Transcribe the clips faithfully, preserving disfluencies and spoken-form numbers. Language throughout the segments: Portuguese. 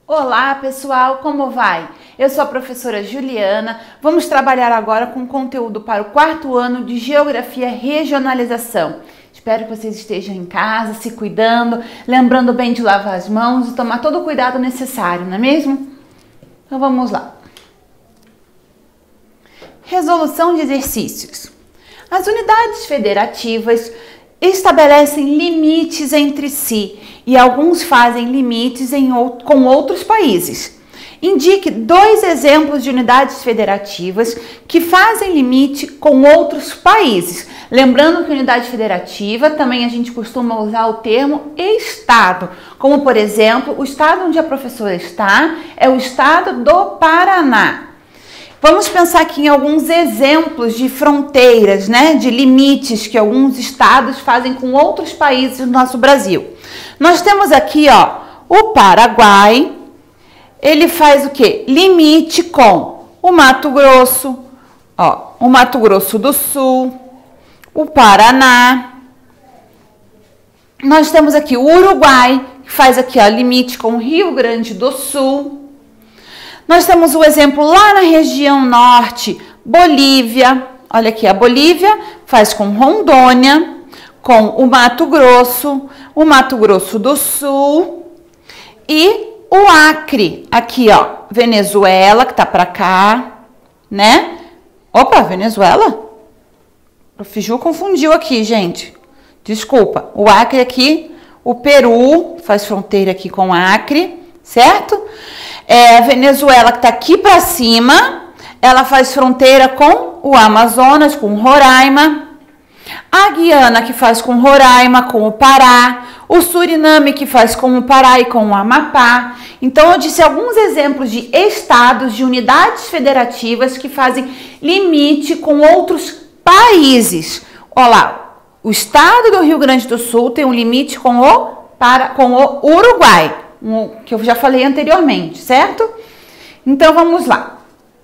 Olá pessoal, como vai? Eu sou a professora Juliana. Vamos trabalhar agora com conteúdo para o quarto ano de Geografia Regionalização. Espero que vocês estejam em casa, se cuidando, lembrando bem de lavar as mãos e tomar todo o cuidado necessário, não é mesmo? Então vamos lá. Resolução de exercícios. As unidades federativas estabelecem limites entre si e alguns fazem limites em, com outros países. Indique dois exemplos de unidades federativas que fazem limite com outros países. Lembrando que unidade federativa também a gente costuma usar o termo estado, como por exemplo, o estado onde a professora está é o estado do Paraná. Vamos pensar aqui em alguns exemplos de fronteiras, né, de limites que alguns estados fazem com outros países do nosso Brasil. Nós temos aqui, ó, o Paraguai. Ele faz o quê? Limite com o Mato Grosso, ó, o Mato Grosso do Sul, o Paraná. Nós temos aqui o Uruguai, que faz aqui, ó, limite com o Rio Grande do Sul. Nós temos o exemplo lá na região norte, Bolívia. Olha aqui, a Bolívia faz com Rondônia, com o Mato Grosso, o Mato Grosso do Sul e o Acre. Aqui, ó, Venezuela, que tá pra cá, né? Opa, Venezuela? O Fiju confundiu aqui, gente. Desculpa. O Acre aqui, o Peru faz fronteira aqui com o Acre, certo? É, a Venezuela, que está aqui para cima, ela faz fronteira com o Amazonas, com Roraima. A Guiana, que faz com Roraima, com o Pará. O Suriname, que faz com o Pará e com o Amapá. Então, eu disse alguns exemplos de estados, de unidades federativas que fazem limite com outros países. Olha lá, o estado do Rio Grande do Sul tem um limite com o, para, com o Uruguai, que eu já falei anteriormente, certo? Então, vamos lá.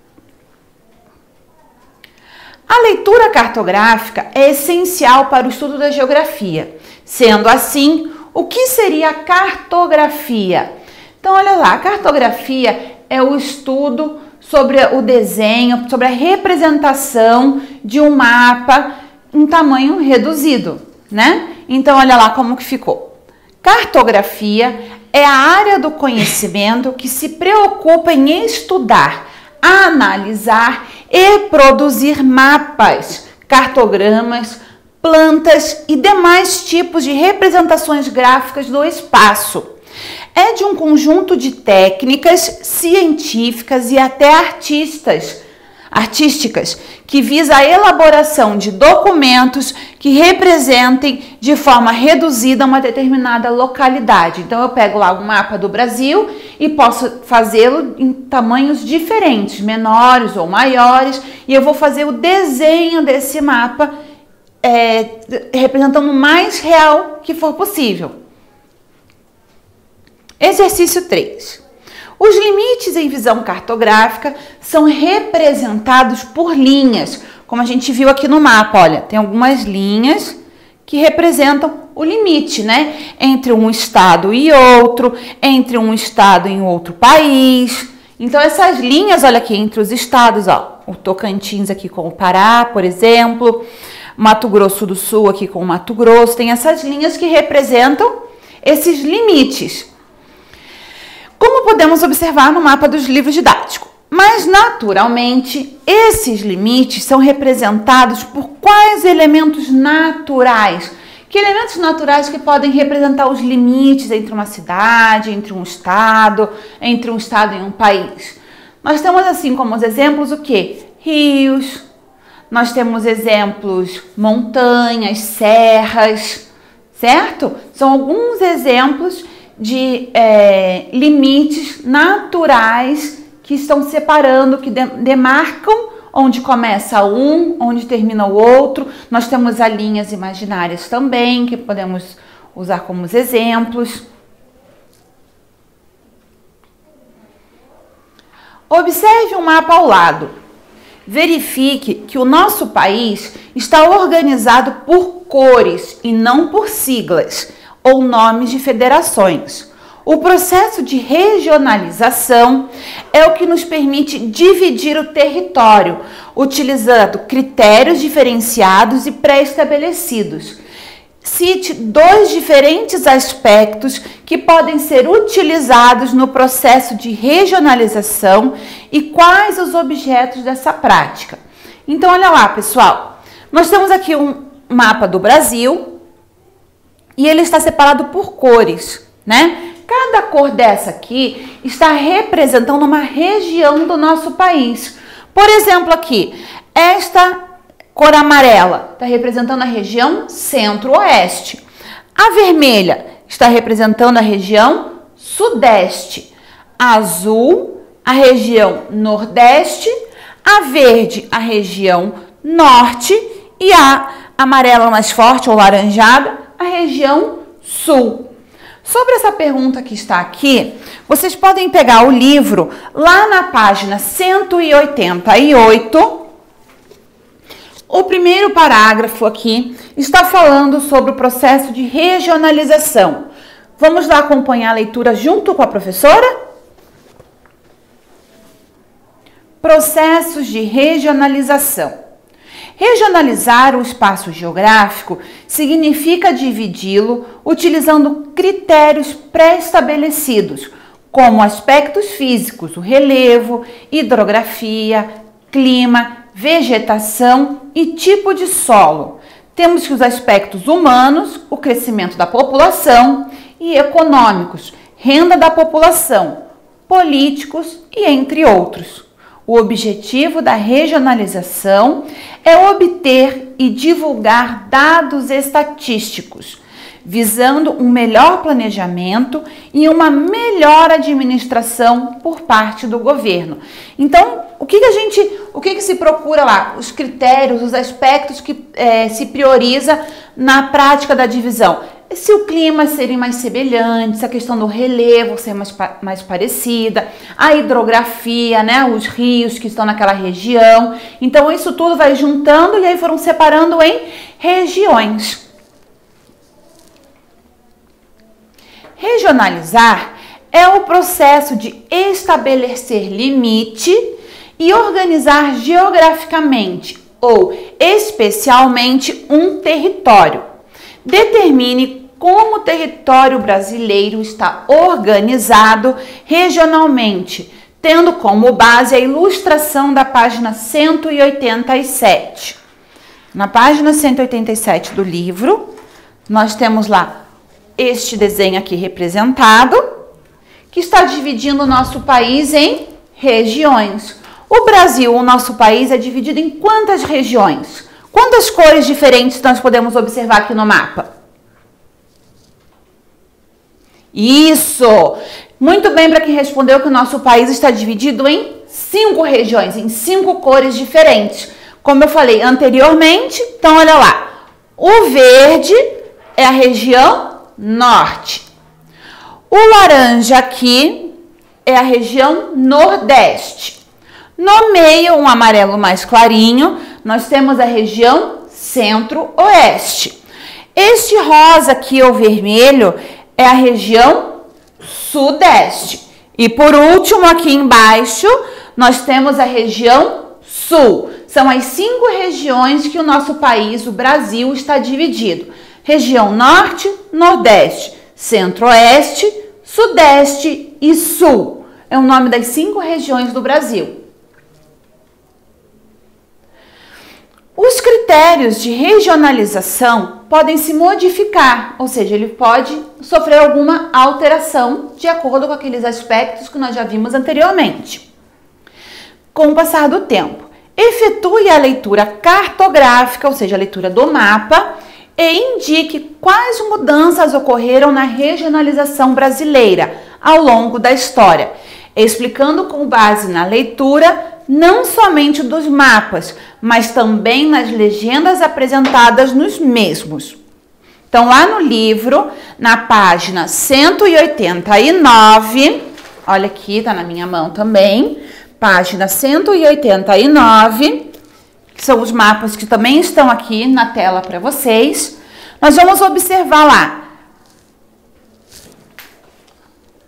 A leitura cartográfica é essencial para o estudo da geografia. Sendo assim, o que seria a cartografia? Então, olha lá, a cartografia é o estudo sobre o desenho, sobre a representação de um mapa em tamanho reduzido, né? Então, olha lá como que ficou. Cartografia é a área do conhecimento que se preocupa em estudar, analisar e produzir mapas, cartogramas, plantas e demais tipos de representações gráficas do espaço. É de um conjunto de técnicas científicas e até artistas, artísticas que visa a elaboração de documentos que representem de forma reduzida uma determinada localidade. Então, eu pego lá um mapa do Brasil e posso fazê-lo em tamanhos diferentes, menores ou maiores, e eu vou fazer o desenho desse mapa é, representando o mais real que for possível. Exercício três. Os limites em visão cartográfica são representados por linhas, como a gente viu aqui no mapa. Olha, tem algumas linhas que representam o limite, né? Entre um estado e outro, entre um estado e outro país. Então, essas linhas, olha aqui, entre os estados, ó, o Tocantins aqui com o Pará, por exemplo, Mato Grosso do Sul aqui com o Mato Grosso, tem essas linhas que representam esses limites, como podemos observar no mapa dos livros didáticos. Mas, naturalmente, esses limites são representados por quais elementos naturais? Que elementos naturais que podem representar os limites entre uma cidade, entre um estado, entre um estado e um país? Nós temos, assim como os exemplos, o quê? Rios, nós temos exemplos montanhas, serras, certo? São alguns exemplos de é, limites naturais que estão separando, que demarcam onde começa um, onde termina o outro. Nós temos as linhas imaginárias também, que podemos usar como exemplos. Observe um mapa ao lado. Verifique que o nosso país está organizado por cores e não por siglas ou nomes de federações. O processo de regionalização é o que nos permite dividir o território, utilizando critérios diferenciados e pré-estabelecidos. Cite dois diferentes aspectos que podem ser utilizados no processo de regionalização e quais os objetos dessa prática. Então, olha lá, pessoal. Nós temos aqui um mapa do Brasil e ele está separado por cores, né? Cada cor dessa aqui está representando uma região do nosso país. Por exemplo, aqui, esta cor amarela está representando a região centro-oeste. A vermelha está representando a região sudeste. A azul, a região nordeste. A verde, a região norte. E a amarela mais forte ou laranjada, a região sul. Sobre essa pergunta que está aqui, vocês podem pegar o livro lá na página cento e oitenta e oito. O primeiro parágrafo aqui está falando sobre o processo de regionalização. Vamos lá acompanhar a leitura junto com a professora? Processos de regionalização. Regionalizar o espaço geográfico significa dividi-lo utilizando critérios pré-estabelecidos, como aspectos físicos, o relevo, hidrografia, clima, vegetação e tipo de solo. Temos os aspectos humanos, o crescimento da população, e econômicos, renda da população, políticos e entre outros. O objetivo da regionalização é obter e divulgar dados estatísticos, visando um melhor planejamento e uma melhor administração por parte do governo. Então, o que, que a gente, o que, que se procura lá? Os critérios, os aspectos que é, se prioriza na prática da divisão. Se o clima serem mais semelhantes, a questão do relevo ser mais, mais parecida, a hidrografia, né, os rios que estão naquela região. Então, isso tudo vai juntando e aí foram separando em regiões. Regionalizar é o processo de estabelecer limite e organizar geograficamente ou especialmente um território. Determine como o território brasileiro está organizado regionalmente, tendo como base a ilustração da página cento e oitenta e sete. Na página cento e oitenta e sete do livro, nós temos lá este desenho aqui representado, que está dividindo o nosso país em regiões. O Brasil, o nosso país, é dividido em quantas regiões? Quantas cores diferentes nós podemos observar aqui no mapa? Isso! Muito bem para quem respondeu que o nosso país está dividido em cinco regiões, em cinco cores diferentes. Como eu falei anteriormente, então olha lá. O verde é a região norte. O laranja aqui é a região nordeste. No meio, um amarelo mais clarinho, nós temos a região centro-oeste. Este rosa aqui, ou vermelho, é a região sudeste. E por último, aqui embaixo, nós temos a região sul. São as cinco regiões que o nosso país, o Brasil, está dividido. Região norte, nordeste, centro-oeste, sudeste e sul. É o nome das cinco regiões do Brasil. Os critérios de regionalização podem se modificar, ou seja, ele pode sofrer alguma alteração de acordo com aqueles aspectos que nós já vimos anteriormente. Com o passar do tempo, efetue a leitura cartográfica, ou seja, a leitura do mapa, e indique quais mudanças ocorreram na regionalização brasileira ao longo da história, explicando com base na leitura não somente dos mapas, mas também nas legendas apresentadas nos mesmos. Então, lá no livro, na página cento e oitenta e nove, olha aqui, tá na minha mão também, página cento e oitenta e nove, que são os mapas que também estão aqui na tela para vocês. Nós vamos observar lá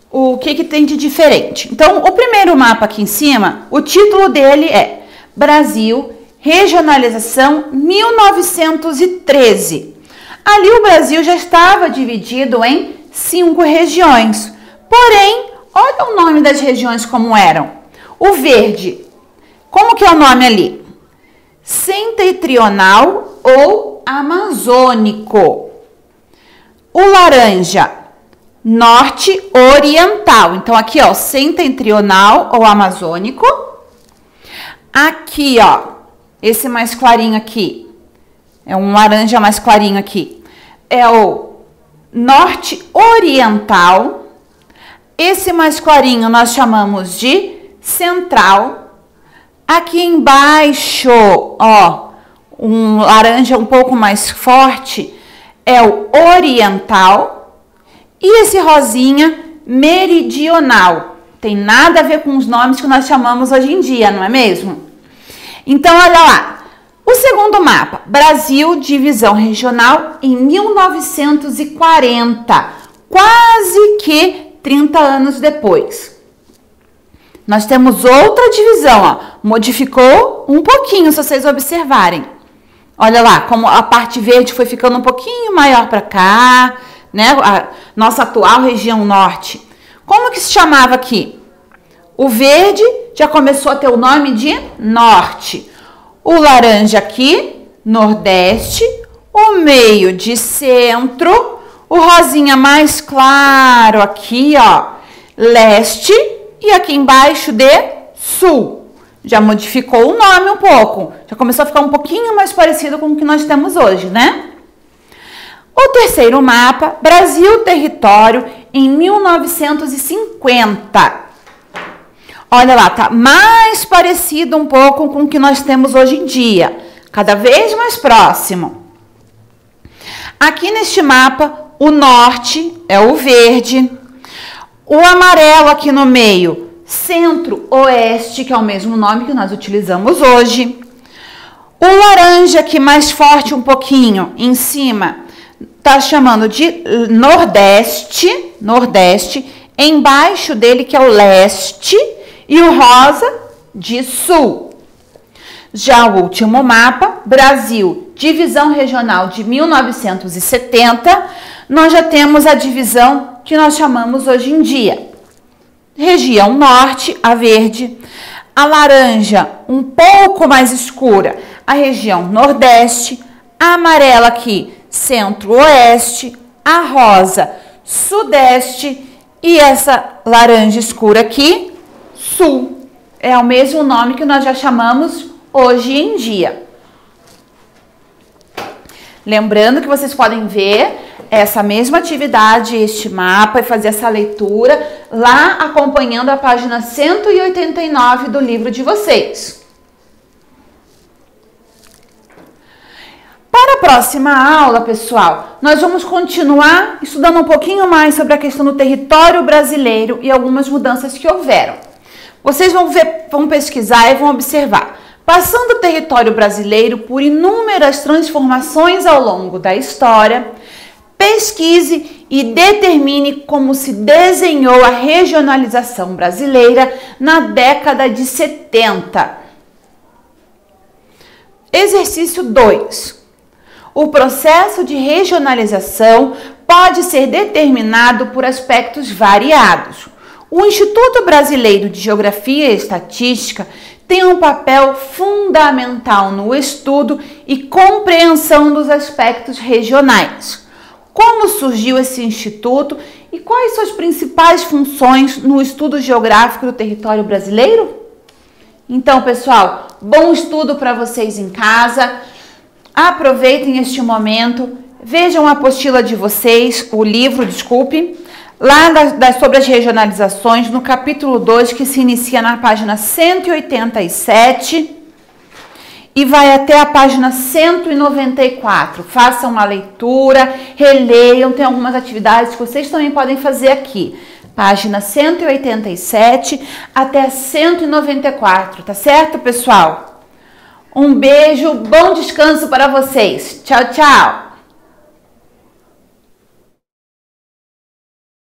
o que, que tem de diferente. Então, o primeiro mapa aqui em cima, o título dele é Brasil, Regionalização mil novecentos e treze. Ali o Brasil já estava dividido em cinco regiões. Porém, olha o nome das regiões como eram. O verde, como que é o nome ali? Setentrional ou amazônico. O laranja, norte oriental. Então, aqui, ó, setentrional ou amazônico. Aqui, ó, esse mais clarinho aqui, é um laranja mais clarinho aqui, é o norte oriental. Esse mais clarinho nós chamamos de central. Aqui embaixo, ó, um laranja um pouco mais forte, é o oriental. E esse rosinha, meridional. Tem nada a ver com os nomes que nós chamamos hoje em dia, não é mesmo? Então, olha lá. O segundo mapa, Brasil, divisão regional em mil novecentos e quarenta, quase que trinta anos depois. Nós temos outra divisão, ó, modificou um pouquinho, se vocês observarem. Olha lá, como a parte verde foi ficando um pouquinho maior para cá, né? A nossa atual região norte. Como que se chamava aqui? O verde já começou a ter o nome de norte. O laranja aqui, nordeste. O meio de centro. O rosinha mais claro aqui, ó, leste. E aqui embaixo de sul. Já modificou o nome um pouco. Já começou a ficar um pouquinho mais parecido com o que nós temos hoje, né? O terceiro mapa, Brasil, território, em mil novecentos e cinquenta. Olha lá, tá mais parecido um pouco com o que nós temos hoje em dia. Cada vez mais próximo. Aqui neste mapa, o norte é o verde. O amarelo aqui no meio, centro-oeste, que é o mesmo nome que nós utilizamos hoje. O laranja aqui mais forte um pouquinho, em cima, tá chamando de nordeste, nordeste. Embaixo dele, que é o leste. E o rosa, de sul. Já o último mapa, Brasil, divisão regional de mil novecentos e setenta, nós já temos a divisão que nós chamamos hoje em dia. Região norte, a verde, a laranja um pouco mais escura, a região nordeste, a amarela aqui, centro-oeste, a rosa, sudeste e essa laranja escura aqui, sul. É o mesmo nome que nós já chamamos hoje em dia. Lembrando que vocês podem ver essa mesma atividade, este mapa, e fazer essa leitura lá acompanhando a página cento e oitenta e nove do livro de vocês. Para a próxima aula, pessoal, nós vamos continuar estudando um pouquinho mais sobre a questão do território brasileiro e algumas mudanças que houveram. Vocês vão ver, vão pesquisar e vão observar. Passando o território brasileiro por inúmeras transformações ao longo da história, pesquise e determine como se desenhou a regionalização brasileira na década de setenta. Exercício dois. O processo de regionalização pode ser determinado por aspectos variados. O Instituto Brasileiro de Geografia e Estatística tem um papel fundamental no estudo e compreensão dos aspectos regionais. Como surgiu esse instituto e quais suas principais funções no estudo geográfico do território brasileiro? Então, pessoal, bom estudo para vocês em casa. Aproveitem este momento, vejam a apostila de vocês, o livro, desculpe, lá das, das, sobre as regionalizações, no capítulo dois, que se inicia na página cento e oitenta e sete e vai até a página cento e noventa e quatro. Façam a leitura, releiam, tem algumas atividades que vocês também podem fazer aqui. Página cento e oitenta e sete até cento e noventa e quatro, tá certo, pessoal? Um beijo, bom descanso para vocês. Tchau, tchau!